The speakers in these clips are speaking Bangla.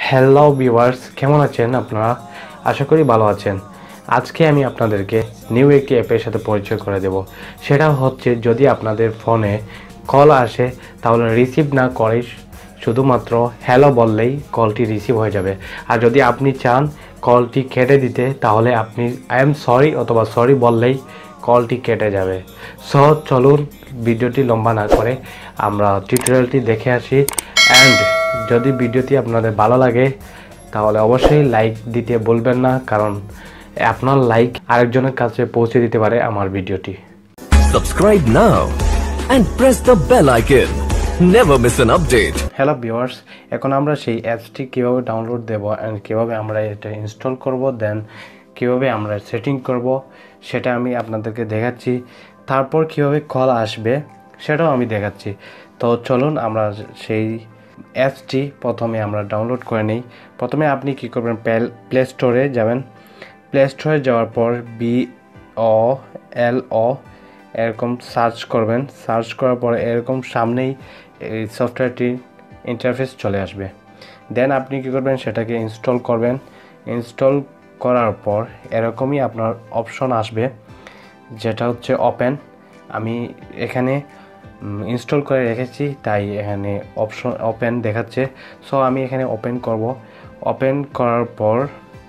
হ্যালো ভিউয়ার্স, কেমন আছেন আপনারা? আশা করি ভালো আছেন। আজকে আমি আপনাদেরকে নিউ একটি অ্যাপের সাথে পরিচয় করে দেব। সেটা হচ্ছে, যদি আপনাদের ফোনে কল আসে তাহলে রিসিভ না করে শুধুমাত্র হ্যালো বললেই কলটি রিসিভ হয়ে যাবে। আর যদি আপনি চান কলটি কেটে দিতে, তাহলে আপনি আই এম সরি অথবা সরি বললেই কলটি কেটে যাবে। সো চলুন ভিডিওটি লম্বা না করে আমরা টিউটোরিয়ালটি দেখে আসি। অ্যান্ড যদি ভিডিওটি আপনাদের ভালো লাগে তাহলে অবশ্যই লাইক দিতে বলবেন না, কারণ আপনার লাইক আরেকজনের কাছে পৌঁছে দিতে পারে আমার ভিডিওটি। Subscribe now and press the bell icon. Never miss an update. Hello viewers, এখন আমরা সেই অ্যাপসটি কীভাবে ডাউনলোড দেবো অ্যান্ড কীভাবে আমরা এটা ইনস্টল করব, দেন কীভাবে আমরা সেটিং করব সেটা আমি আপনাদেরকে দেখাচ্ছি। তারপর কীভাবে কল আসবে সেটাও আমি দেখাচ্ছি। তো চলুন আমরা সেই অ্যাপসটি প্রথমে আমরা ডাউনলোড করে নিই। প্রথমে আপনি কী করবেন, প্লে স্টোরে যাবেন। প্লে স্টোরে যাওয়ার পর BOLO এরকম সার্চ করবেন। সার্চ করার পরে এরকম সামনেই এই সফটওয়্যারটির ইন্টারফেস চলে আসবে। দেন আপনি কী করবেন, সেটাকে ইনস্টল করবেন। ইনস্টল করার পর এরকমই আপনার অপশন আসবে, যেটা হচ্ছে ওপেন। আমি এখানে ইনস্টল করে রেখেছি, তাই এখানে অপশন ওপেন দেখাচ্ছে। সো আমি এখানে ওপেন করব। ওপেন করার পর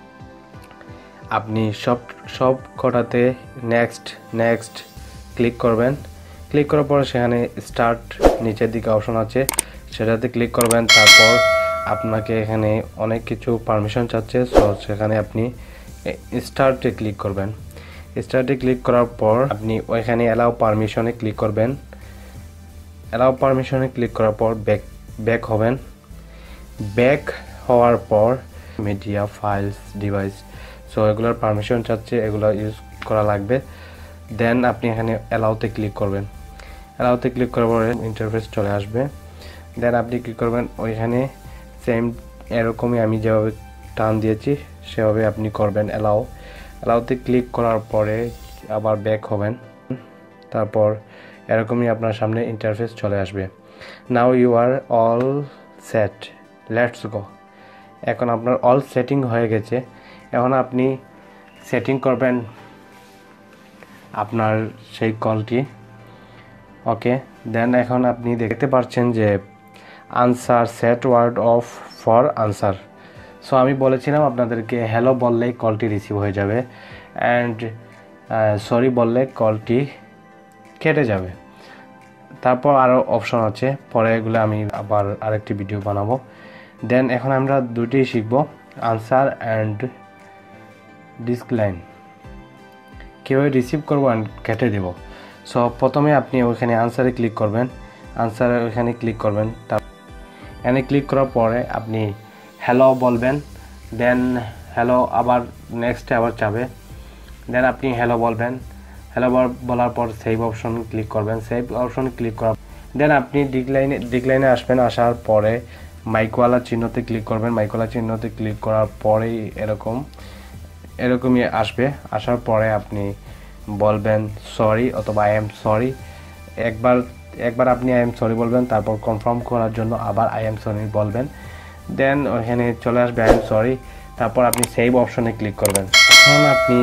আপনি সব কটাতে নেক্সট ক্লিক করবেন। ক্লিক করার পর সেখানে স্টার্ট নিচের দিকে অপশন আছে, সেটাতে ক্লিক করবেন। তারপর আপনাকে এখানে অনেক কিছু পারমিশন চাচ্ছে, সো সেখানে আপনি স্টার্টে ক্লিক করবেন। স্টার্টে ক্লিক করার পর আপনি ওইখানে অ্যালাউ পারমিশনে ক্লিক করবেন। অ্যালাউ পারমিশনে ক্লিক করার পর ব্যাক হবেন। ব্যাক হওয়ার পর মিডিয়া, ফাইলস, ডিভাইস, সো এগুলোর পারমিশন চাচ্ছে, এগুলো ইউজ করা লাগবে। দেন আপনি এখানে অ্যালাউতে ক্লিক করবেন। অ্যালাউতে ক্লিক করার পরে ইন্টারফেস চলে আসবে। দেন আপনি কী করবেন, সেম এরকমই আমি যেভাবে টান দিয়েছি সেভাবে আপনি করবেন। অ্যালাউতে ক্লিক করার পরে আবার ব্যাক হবেন। তারপর এরকমই আপনার সামনে ইন্টারফেস চলে আসবে। Now you are all set, let's go. এখন আপনার অল সেটিং হয়ে গেছে। এখন আপনি সেটিং করবেন আপনার সেই কলটি। ওকে, দেন এখন আপনি দেখতে পাচ্ছেন যে answer, set word of for answer. So আমি বলেছিলাম আপনাদেরকে হ্যালো বললেই কলটি রিসিভ হয়ে যাবে, অ্যান্ড সরি বললে কলটি কেটে যাবে। তারপর আরও অপশন আছে, পরে এগুলো আমি আবার আরেকটি ভিডিও বানাবো। দেন এখন আমরা দুটোই শিখব, আনসার অ্যান্ড ডিসক্লাইন, কীভাবে রিসিভ করবো অ্যান্ড কেটে দেব। সো প্রথমে আপনি ওইখানে আনসারে ক্লিক করবেন। আনসারে ওইখানে ক্লিক করবেন। এখানে ক্লিক করার পরে আপনি হ্যালো বলবেন। দেন হ্যালো আবার নেক্সটে আবার যাবে। দেন আপনি হ্যালো বলবেন। হ্যালো বলার পর সেভ অপশন ক্লিক করবেন। সেভ অপশন ক্লিক করার দেন আপনি ডিক্লাইনে আসবেন। আসার পরে মাইকওয়ালা চিহ্নতে ক্লিক করবেন। মাইকওয়ালা চিহ্নতে ক্লিক করার পরেই এরকমই আসবে। আসার পরে আপনি বলবেন সরি অথবা আই এম সরি। একবার আপনি আই এম সরি বলবেন, তারপর কনফার্ম করার জন্য আবার আই এম সরি বলবেন। দেন ওখানে চলে আসবে আই এম সরি। তারপর আপনি সেভ অপশনে ক্লিক করবেন। এখন আপনি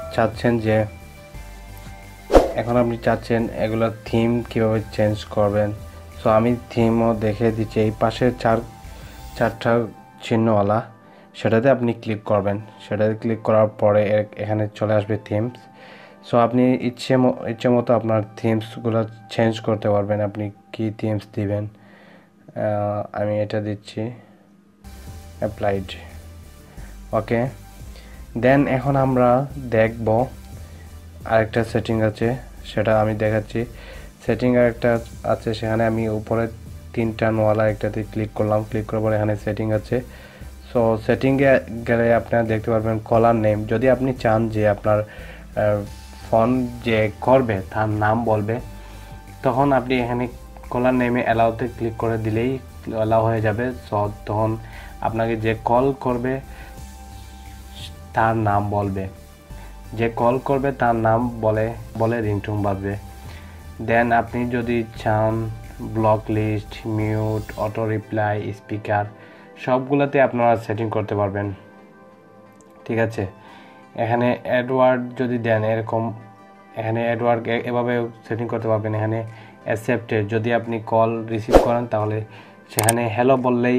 চাচ্ছেন এগুলো থিম কীভাবে চেঞ্জ করবেন। সো আমি থিমও দেখে দিচ্ছি, এই পাশে চারটা চিহ্নওয়ালা, সেটাতে আপনি ক্লিক করবেন। সেটাতে ক্লিক করার পরে এখানে চলে আসবে থিমস। সো আপনি ইচ্ছে মতো আপনার থিমসগুলো চেঞ্জ করতে পারবেন। আপনি কি থিমস দিবেন, আমি এটা দিচ্ছি অ্যাপ্লাইড। ওকে, দেন এখন আমরা দেখব আরেকটা সেটিং আছে, সেটা আমি দেখাচ্ছি। সেটিং আরেকটা আছে, সেখানে আমি উপরে তিনটা নোয়ালা একটাতে ক্লিক করলাম। ক্লিক করার পরে এখানে সেটিং আছে। সো সেটিংয়ে গেলে আপনারা দেখতে পারবেন কলার নেম। যদি আপনি চান যে আপনার ফোন যে করবে তার নাম বলবে, তখন আপনি এখানে কলার নেমে অ্যালাউতে ক্লিক করে দিলেই অ্যালাউ হয়ে যাবে। সো তখন আপনাকে যে কল করবে তার নাম বলবে, যে কল করবে তার নাম বলে রিংটোন বাজবে। দেন আপনি যদি চান block list, mute, auto reply, speaker সবগুলোতে আপনারা সেটিং করতে পারবেন। ঠিক আছে, এখানে অ্যাডওয়ার্ড যদি দেন এরকম, এখানে অ্যাডওয়ার্ড এভাবে সেটিং করতে পারবেন। এখানে অ্যাকসেপ্টে যদি আপনি কল রিসিভ করেন তাহলে সেখানে হ্যালো বললেই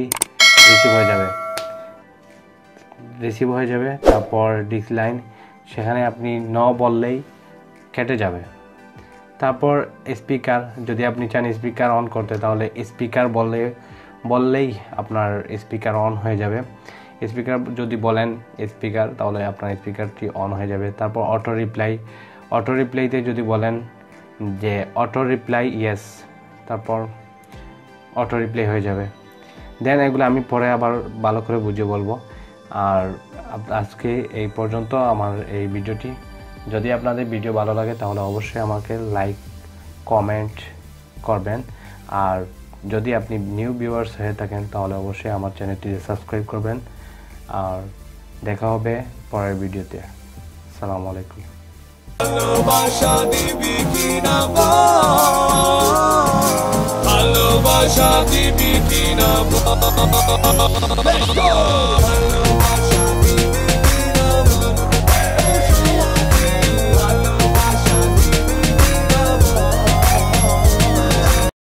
রিসিভ হয়ে যাবে। তারপর ডিক্লাইন, সেখানে আপনি ন বললেই কেটে যাবে। তারপর স্পিকার, যদি আপনি চান স্পিকার অন করতে তাহলে স্পিকার বললেই আপনার স্পিকার অন হয়ে যাবে। স্পিকার যদি বলেন স্পিকার, তাহলে আপনার স্পিকারটি অন হয়ে যাবে। তারপর অটো রিপ্লাইতে যদি বলেন যে অটো রিপ্লাই ইয়েস, তারপর অটো রিপ্লাই হয়ে যাবে। দেন এগুলো আমি পরে আবার ভালো করে বুঝিয়ে বলবো। আর আজকে এই পর্যন্ত আমার এই ভিডিওটি। যদি আপনাদের ভিডিও ভালো লাগে তাহলে অবশ্যই আমাকে লাইক কমেন্ট করবেন। আর যদি আপনি নিউ ভিউয়ার্স হয়ে থাকেন তাহলে অবশ্যই আমার চ্যানেলটি সাবস্ক্রাইব করবেন। আর দেখা হবে পরের ভিডিওতে। আসসালামু আলাইকুম। ভালোবাসা দিবি কিনা ভালোবাসা দিবি কিনা